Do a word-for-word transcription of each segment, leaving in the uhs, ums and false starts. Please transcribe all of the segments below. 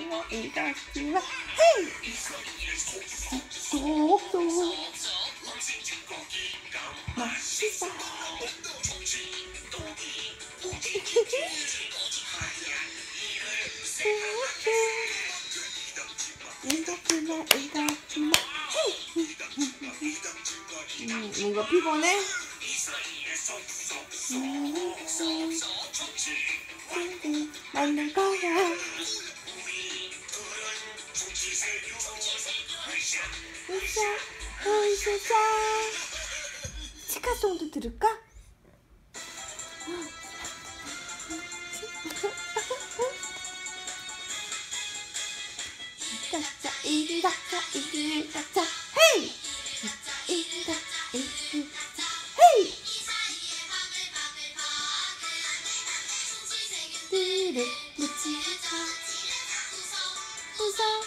이렇게나 이렇게나 헤이 쏙쏙 맛있어 이렇게나 이렇게나 헤이 음, 뭔가 피곤해? 만날 거야. 으쌰, 으쌰. 치카송도 들을까? 짜짜 이리 닥쳐 이리 닥쳐 헤이 이리 닥쳐 이리 닥쳐 헤이 띠를 묻히고 웃어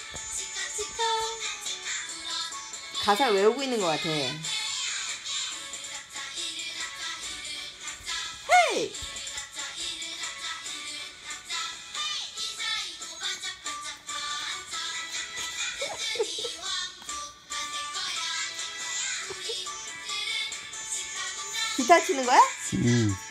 가사를 외우고 있는 것 같아. 헤이 기타 치는 거야? 응.